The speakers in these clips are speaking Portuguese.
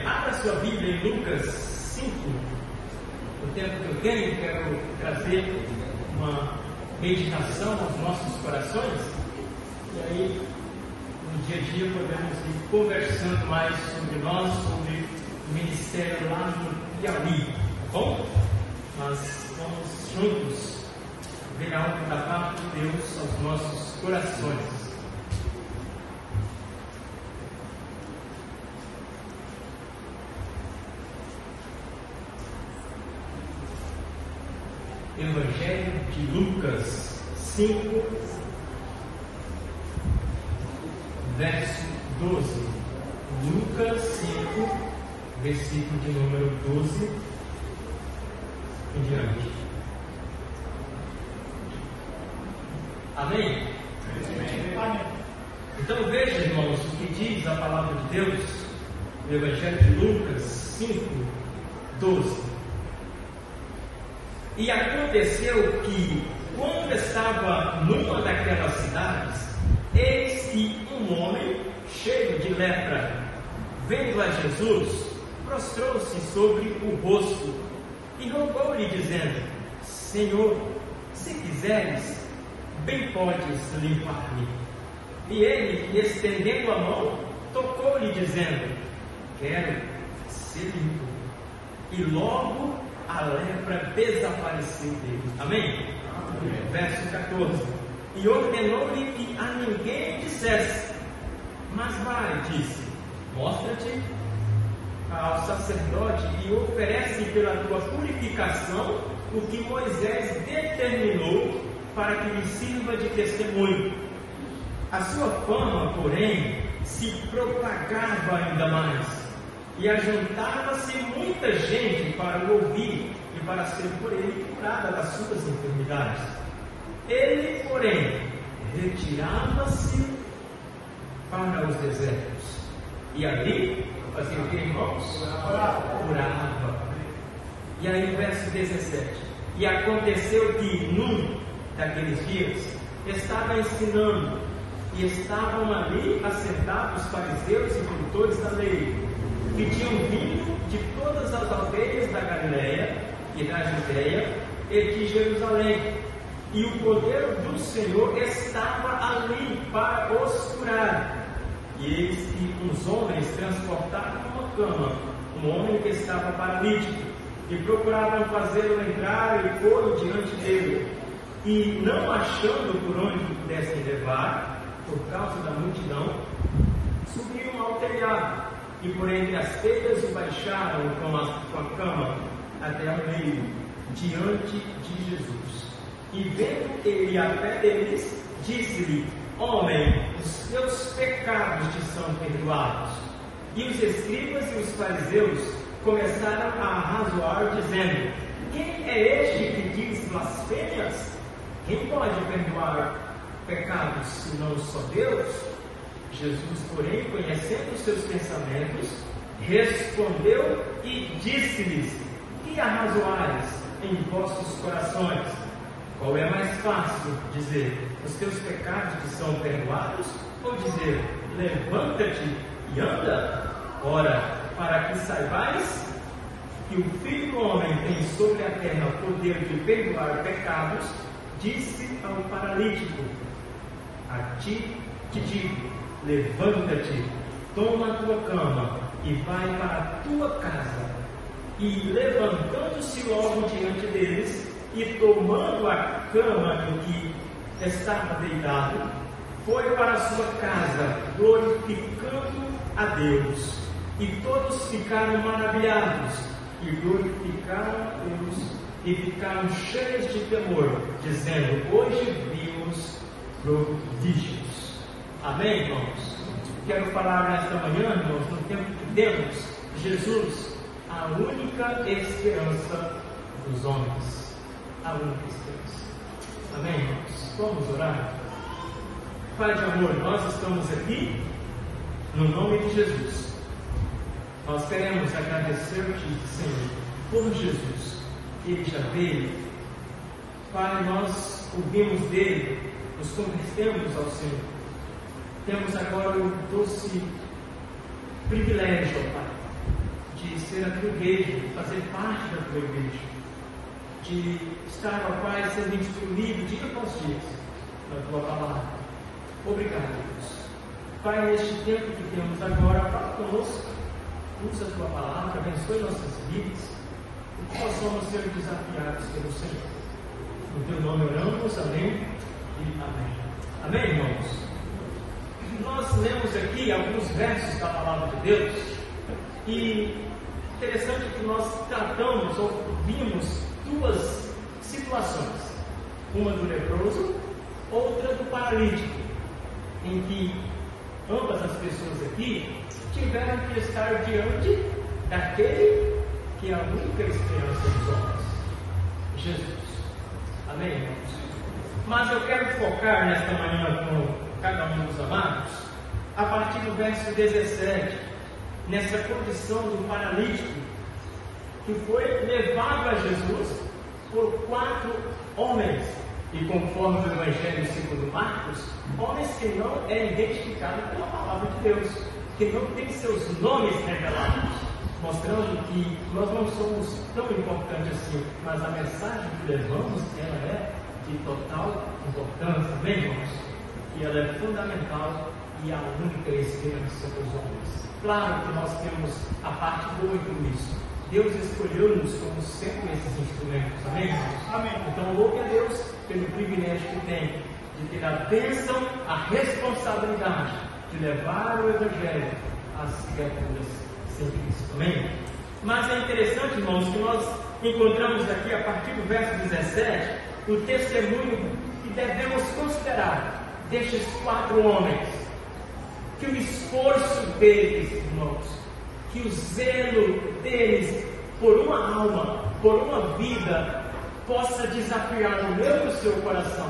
abra sua Bíblia em Lucas 5. O tempo que eu tenho, quero trazer uma meditação aos nossos corações. E aí, no dia a dia, podemos ir conversando mais sobre nós, sobre o ministério lá no Piauí. Tá bom? Nós vamos juntos ver algo da parte de Deus aos nossos corações. Evangelho de Lucas 5, verso 12. Lucas 5, versículo de número 12 em diante. Amém? Amém. Então veja, irmãos, o que diz a palavra de Deus no Evangelho de Lucas 5, 12. E aconteceu que, quando estava numa daquelas cidades, eis que um homem cheio de lepra, vendo a Jesus, prostrou-se sobre o rosto e rogou-lhe, dizendo: Senhor, se quiseres, bem podes limpar-me. E ele, estendendo a mão, tocou-lhe, dizendo: Quero ser limpo. E logo a lepra desapareceu dele. Amém? Amém. Verso 14. E ordenou-lhe que a ninguém dissesse, mas vai, disse: mostra-te ao sacerdote e oferece pela tua purificação o que Moisés determinou para que lhe sirva de testemunho. A sua fama, porém, se propagava ainda mais, e ajuntava-se muita gente para o ouvir e para ser por ele curada das suas enfermidades. Ele, porém, retirava-se para os desertos, e ali fazia o que, irmãos? Curava. E aí o verso 17. E aconteceu que num daqueles dias estava ensinando, e estavam ali assentados fariseus e doutores da lei, que tinham vindo de todas as aldeias da Galileia e da Judeia e de Jerusalém, e o poder do Senhor estava ali para os curar. E eis que uns homens transportaram uma cama um homem que estava paralítico, e procuravam fazê-lo entrar e pô-lo diante dele, e não achando por onde pudessem levar, por causa da multidão, subiram ao telhado, e por entre as telhas o baixaram com a cama até ao meio, diante de Jesus. E vendo ele a fé deles, disse-lhe: Homem, os teus pecados te são perdoados. E os escribas e os fariseus começaram a arrazoar, dizendo: Quem é este que diz blasfêmias? Quem pode perdoar pecados senão só Deus? Jesus, porém, conhecendo os seus pensamentos, respondeu e disse-lhes: Que arrazoais em vossos corações? Qual é mais fácil, dizer: os teus pecados te são perdoados, ou dizer: levanta-te e anda? Ora, para que saibais que o Filho do Homem tem sobre a terra o poder de perdoar pecados, disse ao paralítico: a ti te digo, levanta-te, toma a tua cama e vai para a tua casa. E levantando-se logo diante deles, e tomando a cama em que estava deitado, foi para a sua casa, glorificando a Deus. E todos ficaram maravilhados, e glorificaram a Deus, e ficaram cheios de temor, dizendo: hoje vimos prodígios. Amém, irmãos? Quero falar nesta manhã, irmãos, no tempo que temos, Jesus, a única esperança dos homens. A única esperança. Amém, irmãos? Vamos orar? Pai de amor, nós estamos aqui no nome de Jesus. Nós queremos agradecer-te, Senhor, por Jesus. Ele já veio. Pai, nós ouvimos dele, nos convertemos ao Senhor. Temos agora o doce privilégio, Pai, na tua igreja, de fazer parte da tua igreja, de estar, ó Pai, sendo instruído dia após dia na tua palavra. Obrigado, Deus. Pai, neste tempo que temos agora, fala conosco, usa a tua palavra, abençoe nossas vidas, e que possamos ser desafiados pelo Senhor. No teu nome oramos, amém e amém. Amém, irmãos? Nós lemos aqui alguns versos da palavra de Deus, e interessante que nós tratamos ou vimos duas situações, uma do leproso, outra do paralítico, em que ambas as pessoas aqui tiveram que estar diante daquele que é a única esperança dos homens, Jesus. Amém, irmãos? Mas eu quero focar nesta manhã com cada um dos amados, a partir do verso 17, nessa condição do paralítico, que foi levado a Jesus por 4 homens, e conforme o Evangelho segundo Marcos, homens que não é identificado pela palavra de Deus, que não tem seus nomes revelados, mostrando que nós não somos tão importantes assim, mas a mensagem que levamos, ela é de total importância, bem, irmãos? E ela é fundamental e a única esperança dos homens. Claro que nós temos a parte boa em tudo isso. Deus escolheu-nos como sempre esses instrumentos, amém, irmãos? Amém. Então, louve a Deus pelo privilégio que tem de ter a bênção, a responsabilidade de levar o Evangelho às criaturas sem Cristo, amém? Mas é interessante, irmãos, que nós encontramos aqui, a partir do verso 17, o testemunho que devemos considerar destes 4 homens, que o esforço deles, irmãos, que o zelo deles por uma alma, por uma vida, possa desafiar o meu e o seu coração.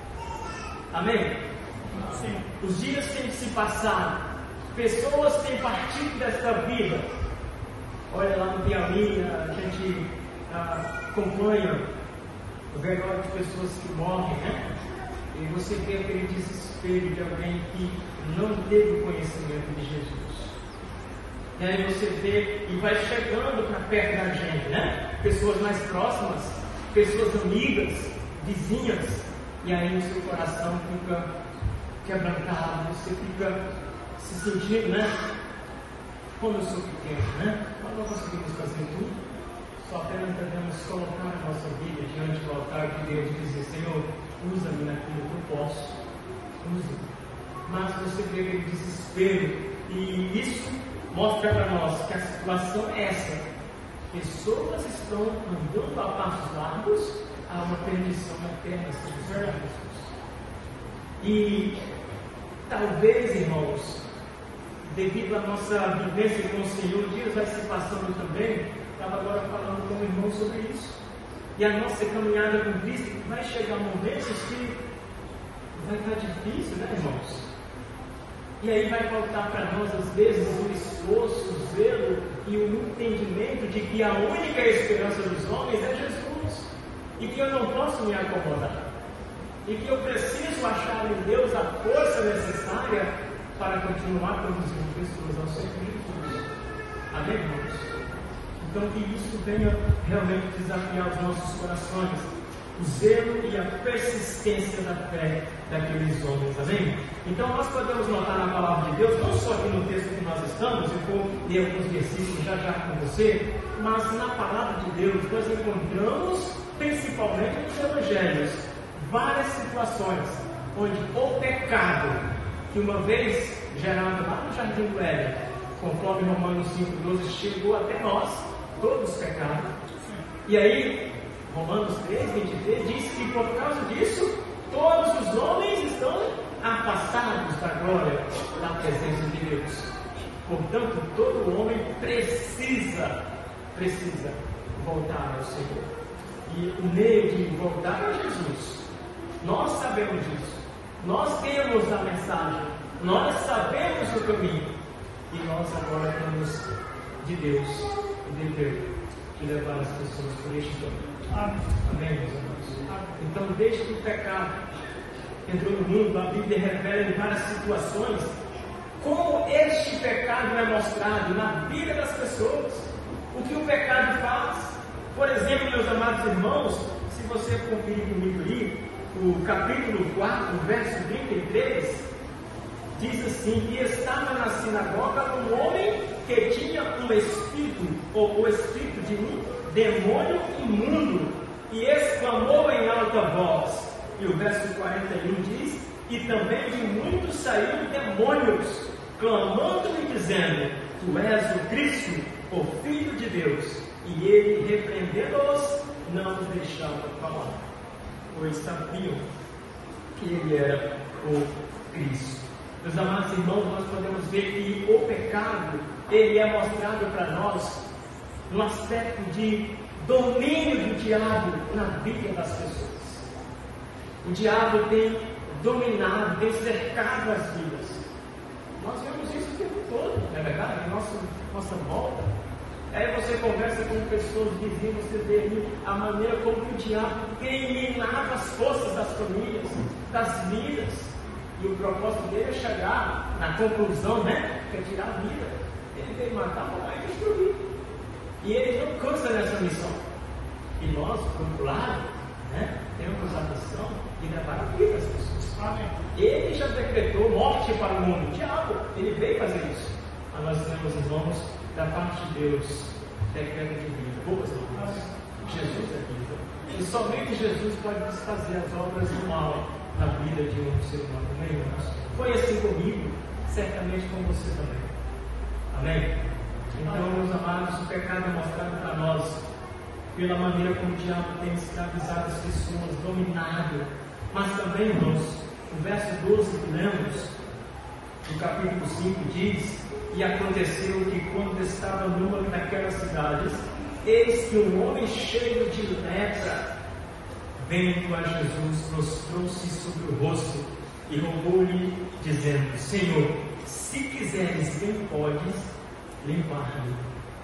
Amém? Sim. Os dias têm se passado, pessoas têm partido desta vida. Olha lá no Piauí, a gente acompanha o velório de pessoas que morrem, né? E você vê aquele desespero de alguém que não teve o conhecimento de Jesus. E aí você vê e vai chegando para perto da gente, né? Pessoas mais próximas, pessoas amigas, vizinhas, e aí o seu coração fica quebrantado, você fica se sentindo, né? Como eu sou pequeno, né? Nós não conseguimos fazer tudo, só apenas devemos colocar a nossa vida diante do altar de Deus e dizer: Senhor, usa-me naquilo que eu posso, usa-me. Mas você vê aquele desespero, e isso mostra para nós que a situação é essa: pessoas estão andando a passos largos a uma perdição eterna, segundo Jesus. E talvez, irmãos, devido à nossa vivência com o Senhor, dias vai se passando também. Estava agora falando com o irmão sobre isso. E a nossa caminhada com Cristo vai chegar momentos que vai estar difícil, né, irmãos? E aí vai faltar para nós, às vezes, o esforço, o zelo e o entendimento de que a única esperança dos homens é Jesus. E que eu não posso me acomodar. E que eu preciso achar em Deus a força necessária para continuar conduzindo pessoas ao Senhor Jesus. Amém, irmãos? Então que isso venha realmente desafiar os nossos corações, o zelo e a persistência da fé daqueles homens, amém? Então nós podemos notar na palavra de Deus, não só aqui no texto que nós estamos, eu vou ler alguns versículos já com você, mas na palavra de Deus nós encontramos, principalmente nos evangelhos, várias situações onde o pecado, que uma vez gerado lá no Jardim do Éden, conforme Romanos 5,12, chegou até nós, todos pecaram. E aí, Romanos 3,23 diz que por causa disso, todos os homens estão afastados da glória, da presença de Deus. Portanto, todo homem precisa voltar ao Senhor. E o meio de voltar é Jesus. Nós sabemos disso. Nós temos a mensagem. Nós sabemos o caminho. E nós agora temos de Deus o dever de levar as pessoas por este caminho. Amém, meus irmãos? Então, desde que o pecado entrou no mundo, a Bíblia revela em várias situações como este pecado é mostrado na vida das pessoas. O que amados irmãos, se você conferir comigo aí, o capítulo 4, verso 33, diz assim: que estava na sinagoga um homem que tinha um espírito, ou o espírito de um demônio imundo, e exclamou em alta voz. E o verso 41 diz: e também de muitos saíram demônios, clamando-lhe, dizendo: tu és o Cristo, o Filho de Deus. E ele, repreendendo-os, não os deixava falar, pois sabiam que ele era o Cristo. Meus amados irmãos, nós podemos ver que o pecado, ele é mostrado para nós no aspecto de domínio do diabo na vida das pessoas. O diabo tem dominado, tem cercado as vidas. Nós vemos isso o tempo todo, não é verdade? Em nossa volta. Aí você conversa com pessoas vizinhas, você vê ali a maneira como o diabo tem eliminado as forças das famílias, das vidas. E o propósito dele é chegar na conclusão, né? Que é tirar a vida. Ele veio matar, roubar e destruir. E ele não cansa nessa missão. E nós, por outro lado, né, temos a missão de levar a vida das pessoas. Amém. Ele já decretou morte para o mundo. O diabo, ele veio fazer isso. Mas nós temos, irmãos, da parte de Deus, decreto de vida, boas novas. Jesus é vida. E somente Jesus pode desfazer as obras do mal na vida de um ser humano. Amém, irmãos? Foi assim comigo, certamente com você também. Amém? Então, meus amados, o pecado é mostrado para nós pela maneira como o diabo tem escravizado as pessoas, dominado. Mas também, irmãos, o verso 12 que lemos, do capítulo 5, diz: e aconteceu que quando estava numa daquelas cidades, eis que um homem cheio de lepra, vendo a Jesus, prostrou-se sobre o rosto e rogou-lhe, dizendo: Senhor, se quiseres, bem podes limpar-me.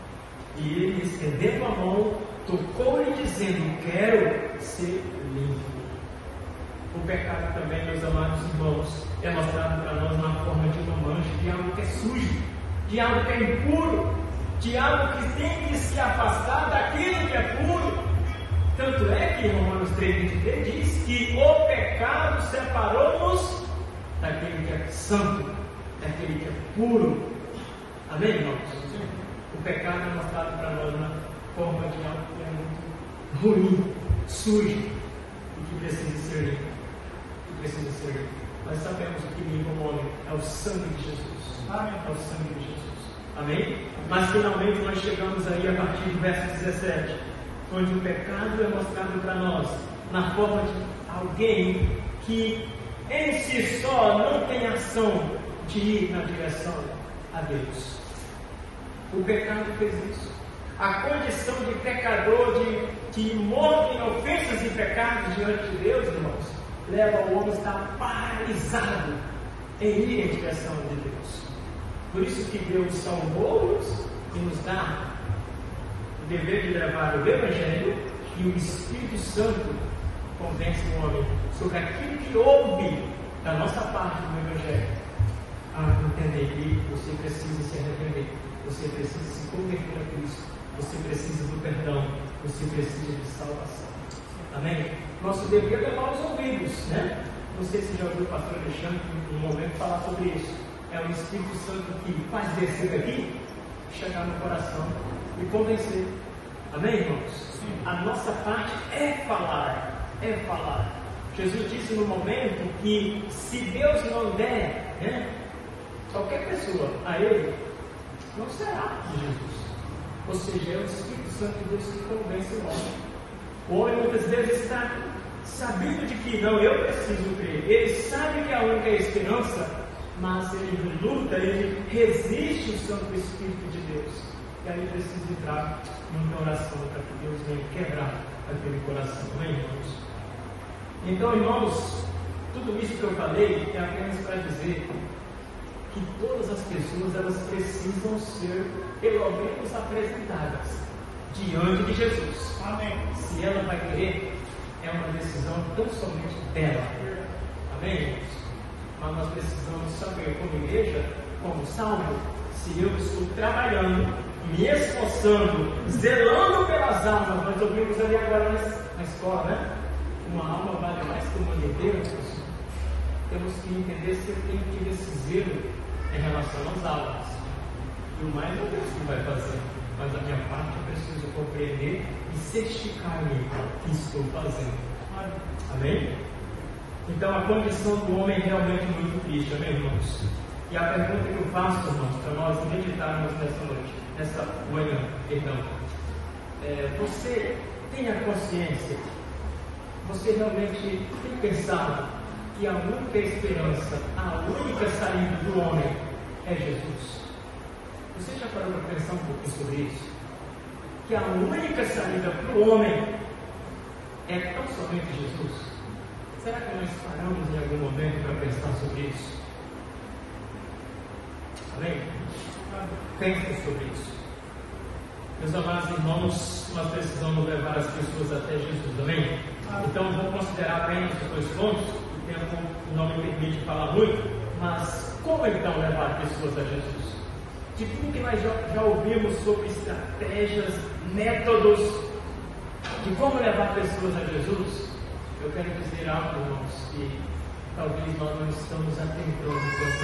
E ele, estendendo a mão, tocou-lhe, dizendo: quero ser limpo. O pecado também, meus amados irmãos, é mostrado para nós na forma de uma mancha, de algo que é sujo, de algo que é impuro, de algo que tem que se afastar daquilo que é puro. Tanto é que em Romanos 3,23 diz que o pecado separou-nos daquele que é santo, daquele que é puro. Amém, irmãos? O pecado é mostrado para nós na forma de algo que é muito ruim, sujo, e que precisa ser limpo. Nós sabemos que limpa o homem é o sangue de Jesus. Amém. É o sangue de Jesus. Amém? Mas finalmente nós chegamos aí a partir do verso 17, onde o pecado é mostrado para nós na forma de alguém que em si só não tem ação de ir na direção a Deus. O pecado fez isso. A condição de pecador, de morto em ofensas e pecados diante de Deus, irmãos, leva o homem a estar paralisado em ir em direção de Deus. Por isso que Deus salvou-nos e nos dá o dever de levar o Evangelho, e o Espírito Santo convence o homem sobre aquilo que ouve da nossa parte do Evangelho, a entender que você precisa se arrepender, você precisa se converter a Cristo, você precisa do perdão, você precisa de salvação. Amém? Nosso dever é levar os ouvidos, né? Não sei se já ouviu o pastor Alexandre em um momento falar sobre isso. É o Espírito Santo que faz descer daqui, chegar no coração e convencer. Amém, irmãos? Sim. A nossa parte é falar, é falar. Jesus disse no momento que se Deus não der, né, qualquer pessoa a Ele, não será de Jesus. Ou seja, é o Espírito Santo de Deus que convence o homem. O homem muitas vezes está sabendo de que não, eu preciso crer. Ele sabe que a única esperança, mas ele luta, ele resiste o Santo Espírito de Deus. E aí precisa entrar numa oração para que Deus venha quebrar aquele coração. Amém, irmãos? Então, irmãos, tudo isso que eu falei é apenas para dizer que todas as pessoas, elas precisam ser pelo menos apresentadas diante de Jesus. Amém. Se ela vai querer, é uma decisão tão somente dela. Amém, irmãos? Mas nós precisamos saber, como igreja, como salvo, se eu estou trabalhando me esforçando, zelando pelas almas. Nós ouvimos ali agora na escola, né? Uma alma vale mais que uma de Deus. Temos que entender se eu tenho que ter esse zelo em relação às almas. E o mais é Deus que vai fazer. Mas a minha parte eu preciso compreender e certificar-me que estou fazendo. Amém? Então a condição do homem é realmente muito triste, amém, irmãos? E a pergunta que eu faço, irmãos, para nós meditarmos nessa noite, nessa manhã, perdão, você tem a consciência, você realmente tem pensado que a única esperança, a única saída do homem é Jesus? Você já parou para pensar um pouquinho sobre isso? Que a única saída para o homem é tão somente Jesus? Será que nós paramos em algum momento para pensar sobre isso? Amém? Pensem sobre isso. Meus amados irmãos, nós precisamos levar as pessoas até Jesus, amém? Então vou considerar apenas os dois pontos. O tempo não me permite falar muito, mas como então levar pessoas a Jesus? De tudo que nós já ouvimos sobre estratégias, métodos de como levar pessoas a Jesus, eu quero dizer algo, irmãos, que talvez nós não estamos atentando tanto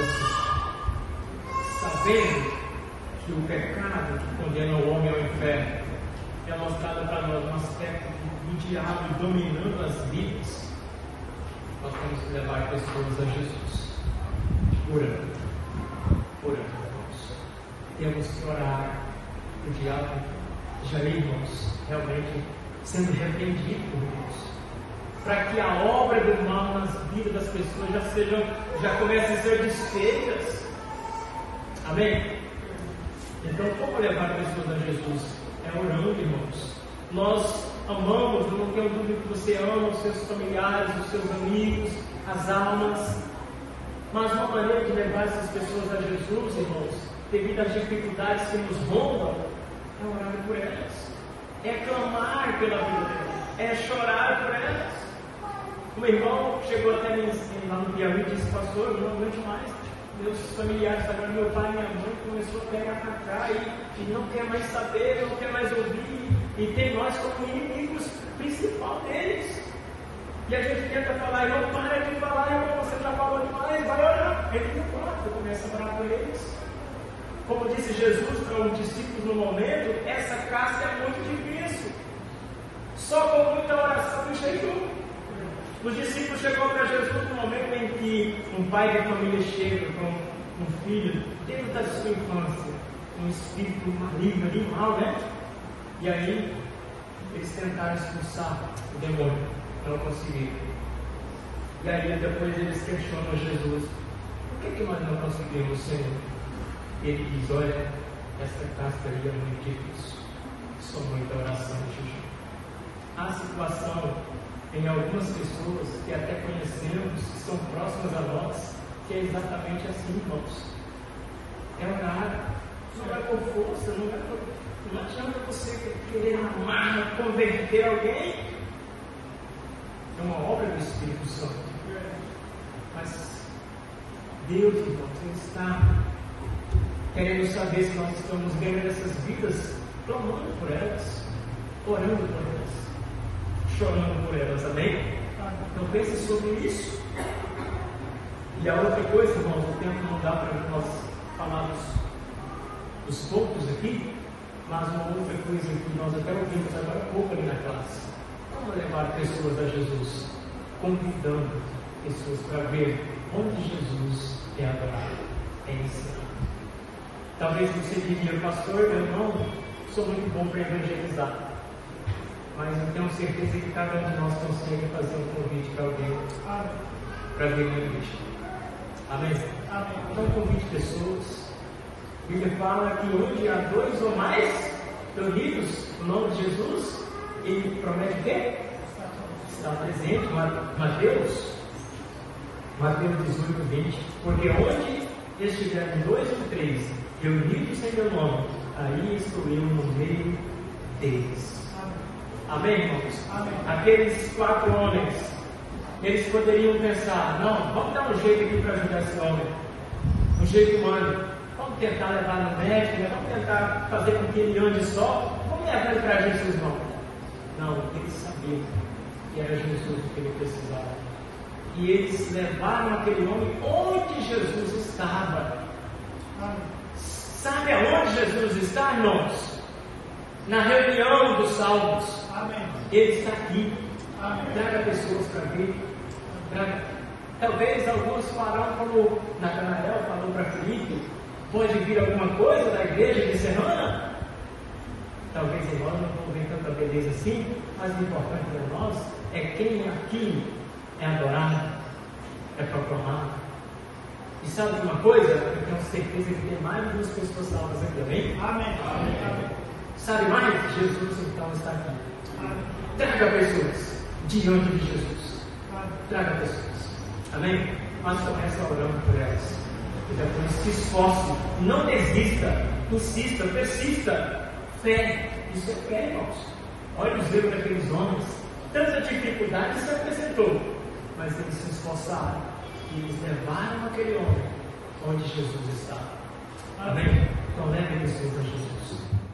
assim. Sabendo que o pecado que condena o homem ao inferno é mostrado para nós um aspecto do diabo dominando as vidas, nós temos que levar pessoas a Jesus. Orando, irmãos. Temos que orar. O diabo já, irmãos, realmente sendo repreendido por Deus, para que a obra do mal nas vidas das pessoas já comece a ser desfeitas. Amém? Então, como levar pessoas a Jesus? É orando, irmãos. Nós amamos, eu não tenho dúvida que você ama os seus familiares, os seus amigos, as almas. Mas uma maneira de levar essas pessoas a Jesus, irmãos, devido às dificuldades que nos rondam, é orar por elas, é clamar pela vida delas, é chorar por elas. Um irmão chegou até mim lá no Piauí e disse: pastor, eu não aguento mais. Meus familiares, agora meu pai e minha mãe começou a pegar para cá e não quer mais saber, não quer mais ouvir, e tem nós como inimigos principal deles. E a gente tenta falar, e não para de falar, irmão, você já falou demais, vai orar. Ele não importa, começa a orar por eles. Como disse Jesus para os discípulos no momento, essa casca é muito difícil. Só com muita oração e jejum. Os discípulos chegou para Jesus no momento em que um pai de família chega com um filho, desde da sua infância, um espírito maligno, animal, né? E aí, eles tentaram expulsar o demônio, não conseguiram. E aí, depois eles questionam Jesus: por que nós não conseguimos, Senhor? Ele diz: olha, essa casca aí é muito difícil, só muita oração e jejum. A situação em algumas pessoas que até conhecemos, que são próximas a nós, que é exatamente assim, irmãos. É orar, não é por força, não adianta você querer amar, converter alguém. É uma obra do Espírito Santo. Mas Deus, irmãos, Ele está querendo saber se nós estamos ganhando essas vidas, clamando por elas, orando por elas, chorando por elas, amém? Então pense sobre isso. E a outra coisa, irmãos, o tempo não dá para nós falarmos os pontos aqui, mas uma outra coisa que nós até ouvimos agora há pouco ali na classe: como levar pessoas a Jesus? Convidando pessoas para ver onde Jesus é adorado, é ensinado. Talvez você diria: pastor, eu não sou muito bom para evangelizar, mas eu tenho certeza que cada um de nós consegue fazer um convite para alguém para vir na igreja. Amém? Amém. Então convide pessoas. A Bíblia fala que onde há 2 ou mais reunidos no nome de Jesus, Ele promete o quê? Está presente. Mateus 18, 20. Porque onde estiverem 2 ou 3 reunidos em meu nome, aí estou eu no meio deles. Amém, irmãos? Amém. Aqueles 4 homens, eles poderiam pensar: não, vamos dar um jeito aqui para ajudar esse homem, um jeito humano, vamos Vamos tentar levar no médico, né? Vamos tentar fazer com que ele ande só. Vamos levar ele para Jesus, não. Não, eles sabiam que era Jesus o que ele precisava. E eles levaram aquele homem onde Jesus estava. Sabe aonde Jesus está, irmãos? Na reunião dos salvos. Amém. Ele está aqui. Amém. Traga pessoas para vir. Talvez alguns farão como Natanael falou para Filipe: pode vir alguma coisa da igreja de Serrana? Talvez irmãos não vejam tanta beleza assim, mas o importante para nós é quem aqui é adorado, é proclamado. E sabe de uma coisa? Eu tenho certeza que tem mais de 2 pessoas salvas aqui, amém? Amém. Amém. Sabe mais? Jesus então está aqui. Amém. Traga pessoas diante de Jesus. Amém. Traga pessoas. Amém? Mas começa orando por elas. E depois se esforce. Não desista. Insista, persista. Fé. Isso é fé, irmãos. Olha os erros daqueles homens. Tanta dificuldade se apresentou. Mas eles se esforçaram. E eles levaram aquele homem onde Jesus está. Amém? Então leve pessoas a Jesus.